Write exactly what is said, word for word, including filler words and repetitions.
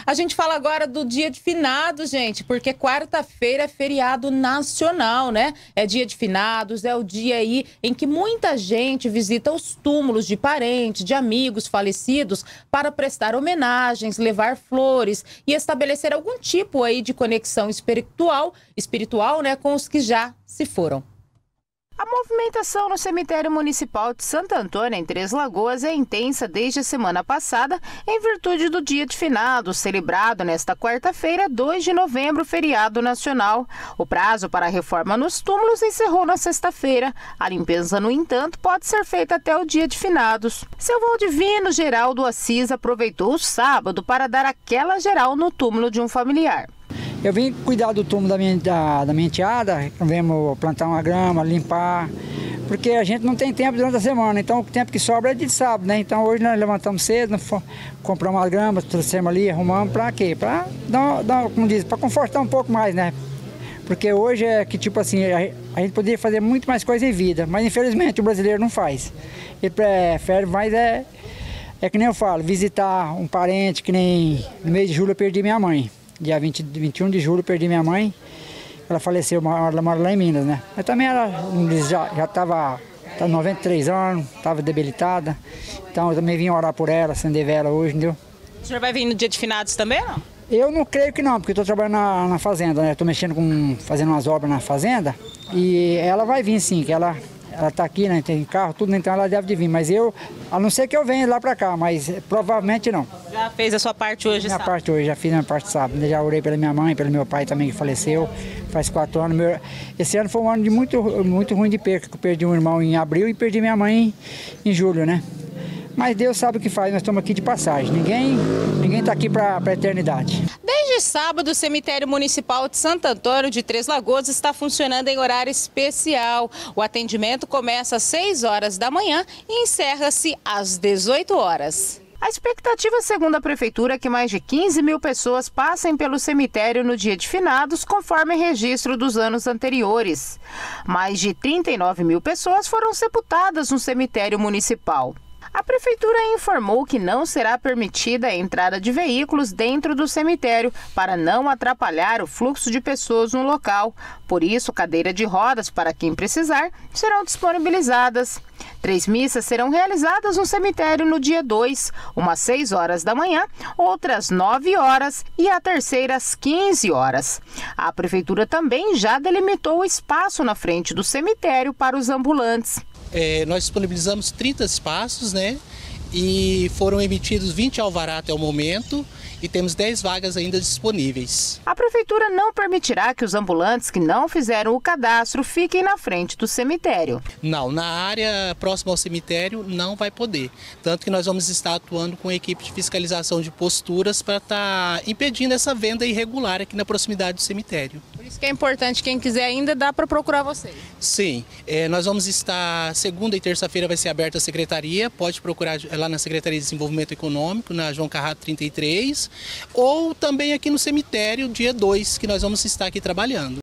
A gente fala agora do Dia de Finados, gente, porque quarta-feira é feriado nacional, né? É Dia de Finados, é o dia aí em que muita gente visita os túmulos de parentes, de amigos falecidos para prestar homenagens, levar flores e estabelecer algum tipo aí de conexão espiritual, espiritual, né, com os que já se foram. A movimentação no cemitério municipal de Santo Antônio, em Três Lagoas, é intensa desde a semana passada, em virtude do Dia de Finados, celebrado nesta quarta-feira, dois de novembro, feriado nacional. O prazo para a reforma nos túmulos encerrou na sexta-feira. A limpeza, no entanto, pode ser feita até o Dia de Finados. Seu Valdivino Geraldo Assis aproveitou o sábado para dar aquela geral no túmulo de um familiar. Eu vim cuidar do túmulo da minha, da, da minha enteada, vemos plantar uma grama, limpar, porque a gente não tem tempo durante a semana, então o tempo que sobra é de sábado, né? Então hoje nós levantamos cedo, compramos as gramas, trouxemos ali, arrumamos, para quê? Para dar, dar, como diz, para confortar um pouco mais, né? Porque hoje é que, tipo assim, a, a gente poderia fazer muito mais coisa em vida, mas infelizmente o brasileiro não faz. Ele prefere mais, é, é que nem eu falo, visitar um parente, que nem no mês de julho eu perdi minha mãe. Dia vinte, vinte e um de julho perdi minha mãe, ela faleceu, ela mora lá em Minas, né? Mas também ela já estava tá noventa e três anos, estava debilitada, então eu também vim orar por ela, acender vela hoje, entendeu? O senhor vai vir no Dia de Finados também ou não? Eu não creio que não, porque eu estou trabalhando na, na fazenda, né? Estou mexendo com, fazendo umas obras na fazenda e ela vai vir sim, que ela... Ela está aqui, né? Tem carro, tudo, então ela deve de vir. Mas eu, a não ser que eu venha lá para cá, mas provavelmente não. Já fez a sua parte hoje, Minha sábado? parte hoje, já fiz a minha parte sábado. Já orei pela minha mãe, pelo meu pai também, que faleceu. Faz quatro anos. Meu... Esse ano foi um ano de muito, muito ruim de perca, que eu perdi um irmão em abril e perdi minha mãe em, em julho, né? Mas Deus sabe o que faz, nós estamos aqui de passagem. Ninguém ninguém está aqui para a eternidade. Desde sábado, o cemitério municipal de Santo Antônio de Três Lagoas está funcionando em horário especial. O atendimento começa às seis horas da manhã e encerra-se às dezoito horas. A expectativa, segundo a Prefeitura, é que mais de quinze mil pessoas passem pelo cemitério no Dia de Finados, conforme registro dos anos anteriores. Mais de trinta e nove mil pessoas foram sepultadas no cemitério municipal. A Prefeitura informou que não será permitida a entrada de veículos dentro do cemitério para não atrapalhar o fluxo de pessoas no local. Por isso, cadeira de rodas para quem precisar serão disponibilizadas. Três missas serão realizadas no cemitério no dia dois, uma às seis horas da manhã, outra às nove horas e a terceira às quinze horas. A Prefeitura também já delimitou o espaço na frente do cemitério para os ambulantes. É, nós disponibilizamos trinta espaços, né? E foram emitidos vinte alvará até o momento e temos dez vagas ainda disponíveis. A Prefeitura não permitirá que os ambulantes que não fizeram o cadastro fiquem na frente do cemitério. Não, na área próxima ao cemitério não vai poder. Tanto que nós vamos estar atuando com a equipe de fiscalização de posturas para estar impedindo essa venda irregular aqui na proximidade do cemitério. Por isso que é importante, quem quiser ainda dá para procurar vocês. Sim, é, nós vamos estar, segunda e terça-feira vai ser aberta a secretaria, pode procurar lá na Secretaria de Desenvolvimento Econômico, na João Carrato trinta e três, ou também aqui no cemitério, dia dois, que nós vamos estar aqui trabalhando.